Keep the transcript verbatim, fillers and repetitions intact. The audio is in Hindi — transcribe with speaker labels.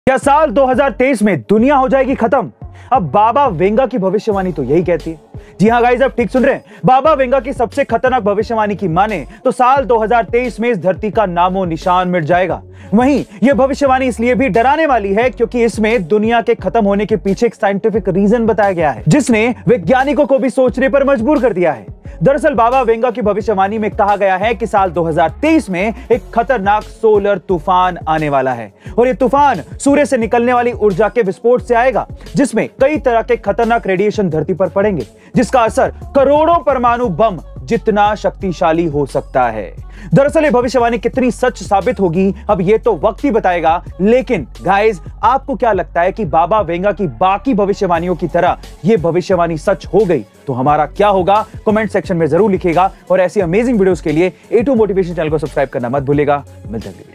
Speaker 1: क्या साल दो हज़ार तेईस में दुनिया हो जाएगी खत्म? अब बाबा वेंगा की भविष्यवाणी तो यही कहती है। जी हां गाइस, आप ठीक सुन रहे हैं। बाबा वेंगा की सबसे खतरनाक भविष्यवाणी की माने तो साल दो हज़ार तेईस में इस धरती का नामो निशान मिट जाएगा। वहीं यह भविष्यवाणी इसलिए भी डराने वाली है क्योंकि इसमें दुनिया के खत्म होने के पीछे एक साइंटिफिक रीजन बताया गया है, जिसने वैज्ञानिकों को भी सोचने पर मजबूर कर दिया है। दरअसल बाबा वेंगा की भविष्यवाणी में कहा गया है कि साल दो हज़ार तेईस में एक खतरनाक सोलर तूफान आने वाला है और यह तूफान सूर्य से निकलने वाली ऊर्जा के विस्फोट से आएगा, जिसमें कई तरह के खतरनाक रेडिएशन धरती पर पड़ेंगे, जिसका असर करोड़ों परमाणु बम जितना शक्तिशाली हो सकता है। दरअसल ये भविष्यवाणी कितनी सच साबित होगी अब ये तो वक्त ही बताएगा, लेकिन गाइस आपको क्या लगता है कि बाबा वेंगा की बाकी भविष्यवाणियों की तरह ये भविष्यवाणी सच हो गई तो हमारा क्या होगा? कमेंट सेक्शन में जरूर लिखिएगा और ऐसी अमेजिंग वीडियोस के लिए ए टू मोटिवेशन चैनल को सब्सक्राइब करना मत भूलिएगा। मिलते हैं।